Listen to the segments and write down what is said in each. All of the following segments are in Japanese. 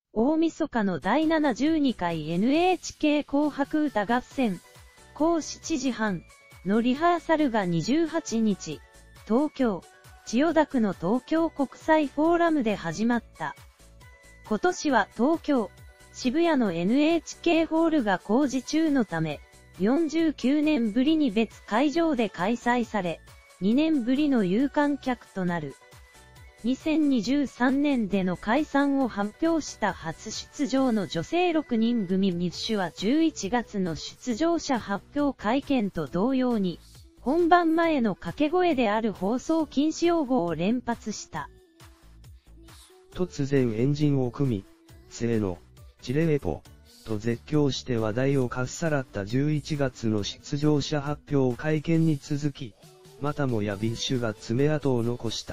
大晦日の第72回 NHK 紅白歌合戦、午後7時半のリハーサルが28日、東京、千代田区の東京国際フォーラムで始まった。今年は東京、渋谷の NHK ホールが工事中のため、49年ぶりに別会場で開催され、2年ぶりの有観客となる。2023年での解散を発表した初出場の女性6人組ミッシュは11月の出場者発表会見と同様に、本番前の掛け声である放送禁止用語を連発した。 突然エンジンを組み、せーの、チレエポ、と絶叫して話題をかっさらった11月の出場者発表会見に続き、またもやビッシュが爪痕を残した。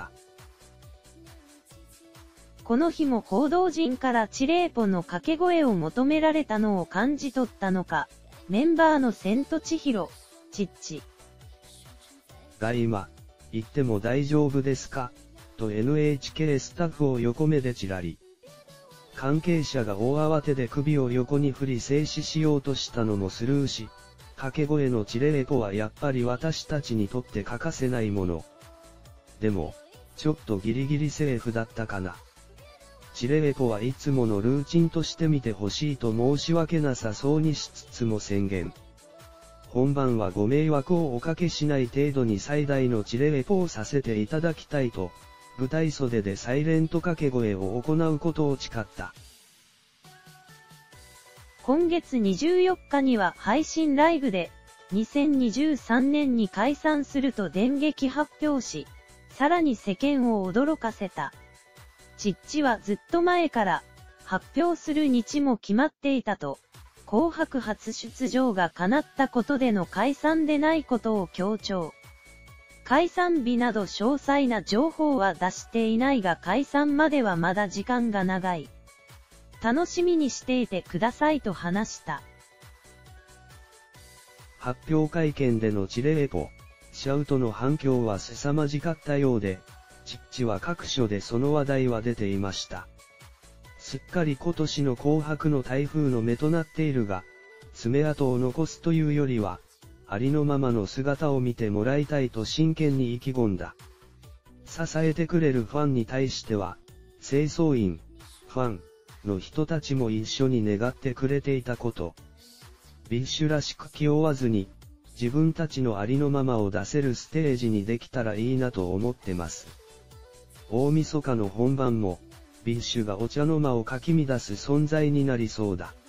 この日も報道陣からチレーポの掛け声を求められたのを感じ取ったのか、メンバーのセントチヒロ、チッチが今、言っても大丈夫ですかと NHK スタッフを横目でチラリ。関係者が大慌てで首を横に振り静止しようとしたのもスルーし、掛け声のチレーポはやっぱり私たちにとって欠かせないもの。でも、ちょっとギリギリセーフだったかな。チレエポはいつものルーチンとして見てほしいと申し訳なさそうにしつつも宣言。本番はご迷惑をおかけしない程度に最大のチレエポをさせていただきたいと、舞台袖でサイレント掛け声を行うことを誓った。 今月24日には配信ライブで、2023年に解散すると電撃発表し、さらに世間を驚かせた。チッチはずっと前から発表する日も決まっていたと、紅白初出場が叶ったことでの解散でないことを強調。解散日など詳細な情報は出していないが解散まではまだ時間が長い。楽しみにしていてくださいと話した。 発表会見でのチレエポ、シャウトの反響は凄まじかったようで、チッチは各所でその話題は出ていました。すっかり今年の紅白の台風の目となっているが、爪痕を残すというよりは、ありのままの姿を見てもらいたいと真剣に意気込んだ。支えてくれるファンに対しては、清掃員、ファンの人たちも一緒に願ってくれていたこと。ビッシュらしく気負わずに、自分たちのありのままを出せるステージにできたらいいなと思ってます。大晦日の本番も、ビッシュがお茶の間をかき乱す存在になりそうだ。